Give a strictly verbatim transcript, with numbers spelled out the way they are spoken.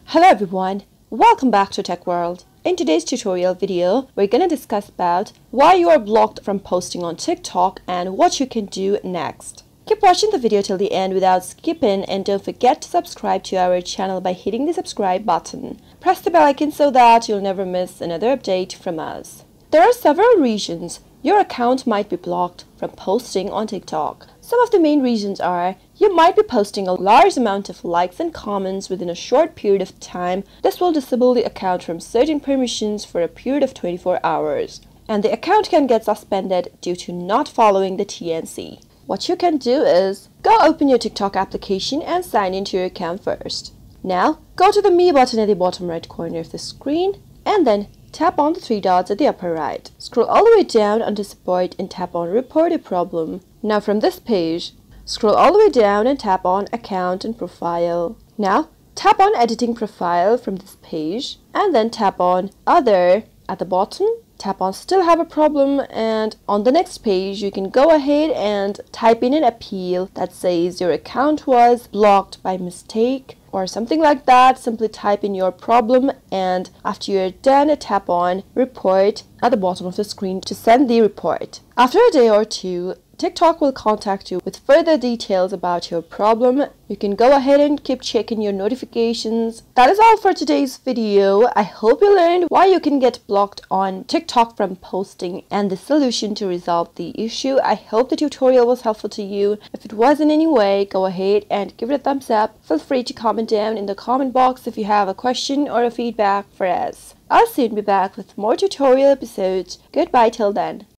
Hello everyone, welcome back to Tech World. In today's tutorial video, we're going to discuss about why you are blocked from posting on TikTok and what you can do next. Keep watching the video till the end without skipping, and don't forget to subscribe to our channel by hitting the subscribe button. Press the bell icon so that you'll never miss another update from us. There are several reasons your account might be blocked from posting on TikTok. Some of the main reasons are you might be posting a large amount of likes and comments within a short period of time. This will disable the account from certain permissions for a period of twenty-four hours. And the account can get suspended due to not following the T N C. What you can do is go open your TikTok application and sign into your account first. Now, go to the Me button at the bottom right corner of the screen and then tap on the three dots at the upper right. Scroll all the way down under Support and tap on Report a Problem. Now from this page, scroll all the way down and tap on Account and Profile. Now, tap on Editing Profile from this page and then tap on Other at the bottom. Tap on Still Have a Problem, and on the next page you can go ahead and type in an appeal that says your account was blocked by mistake or something like that. Simply type in your problem, and after you're done, tap on Report at the bottom of the screen to send the report. After a day or two, TikTok will contact you with further details about your problem. You can go ahead and keep checking your notifications. That is all for today's video. I hope you learned why you can get blocked on TikTok from posting and the solution to resolve the issue. I hope the tutorial was helpful to you. If it was in any way, go ahead and give it a thumbs up. Feel free to comment down in the comment box if you have a question or a feedback for us. I'll soon be back with more tutorial episodes. Goodbye till then.